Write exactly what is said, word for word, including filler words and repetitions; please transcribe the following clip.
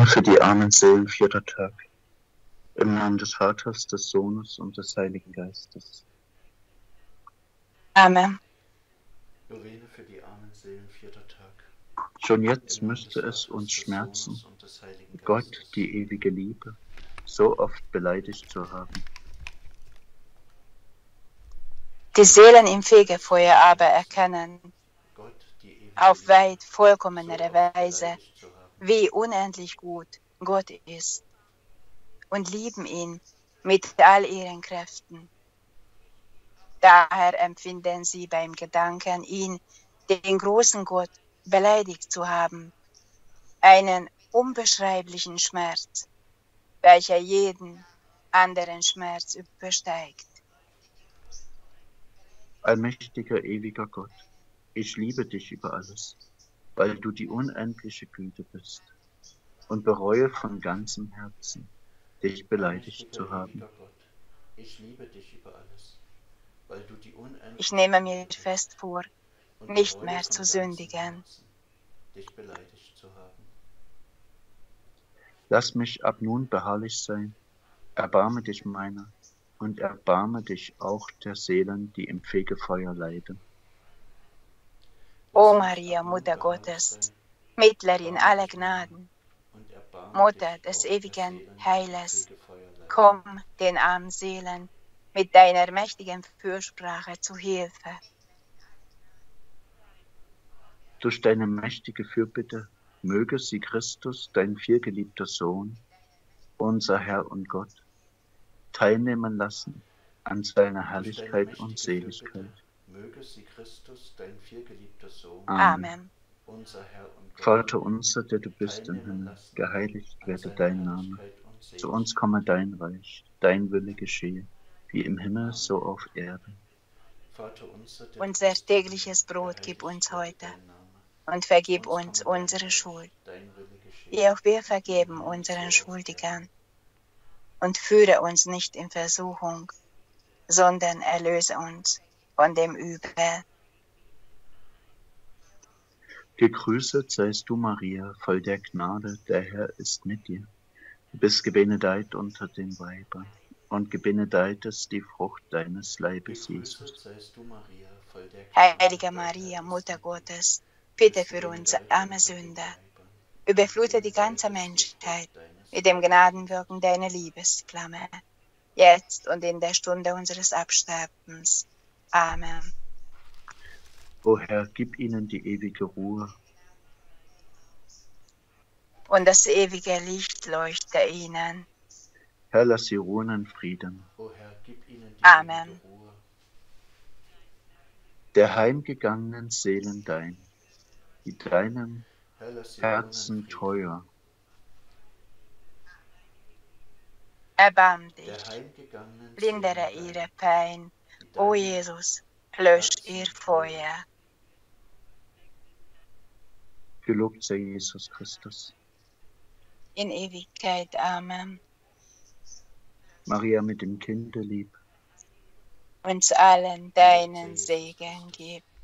für die armen Seelen, vierter Tag. Im Namen des Vaters, des Sohnes und des Heiligen Geistes. Amen. Novene für die armen Seelen, vierter Tag. Schon jetzt müsste es uns schmerzen, Gott, die ewige Liebe, so oft beleidigt zu haben. Die Seelen im Fegefeuer aber erkennen auf weit vollkommenere Weise, wie unendlich gut Gott ist, und lieben ihn mit all ihren Kräften. Daher empfinden sie beim Gedanken, ihn, den großen Gott, beleidigt zu haben, einen unbeschreiblichen Schmerz, welcher jeden anderen Schmerz übersteigt. Allmächtiger, ewiger Gott, ich liebe dich über alles, weil du die unendliche Güte bist, und bereue von ganzem Herzen, dich beleidigt zu haben. Ich liebe dich über alles, weil du die unendliche Ich nehme mir fest vor, nicht mehr zu sündigen. dich beleidigt zu haben. Lass mich ab nun beharrlich sein, erbarme dich meiner und erbarme dich auch der Seelen, die im Fegefeuer leiden. O Maria, Mutter Gottes, Mittlerin aller Gnaden, Mutter des ewigen Heiles, komm den armen Seelen mit deiner mächtigen Fürsprache zu Hilfe. Durch deine mächtige Fürbitte möge sie Christus, dein vielgeliebter Sohn, unser Herr und Gott, teilnehmen lassen an seiner Herrlichkeit und Seligkeit. Möge sie Christus, dein vielgeliebter Sohn, Amen. unser Herr und Gott, Vater unser, der du bist im Himmel, geheiligt werde dein Name. Zu uns komme dein Reich, dein Wille geschehe, wie im Himmel, so auf Erden. Unser tägliches Brot gib uns heute und vergib uns unsere Schuld, wie auch wir vergeben unseren Schuldigern. Und führe uns nicht in Versuchung, sondern erlöse uns von dem Übel. Gegrüßet seist du, Maria, voll der Gnade, der Herr ist mit dir. Du bist gebenedeit unter den Weibern, und gebenedeit ist die Frucht deines Leibes, Jesus. Heilige Maria, Mutter Gottes, bitte für uns arme Sünder, überflute die ganze Menschheit mit dem Gnadenwirken deiner Liebesflamme, jetzt und in der Stunde unseres Absterbens. Amen. O Herr, gib ihnen die ewige Ruhe. Und das ewige Licht leuchte ihnen. Herr, lass sie ruhen in Frieden. O Herr, gib ihnen die Amen. ewige Ruhe. Der heimgegangenen Seelen dein, die deinem Herr, lass sie Herzen ruhen in Frieden. teuer. Erbarm dich, Der heimgegangenen lindere Seelen ihre dein, Pein. die O deinem Jesus, löscht ihr Herzen Feuer. Gelobt sei Jesus Christus. In Ewigkeit. Amen. Maria mit dem Kinde lieb. Uns allen deinen Segen gib.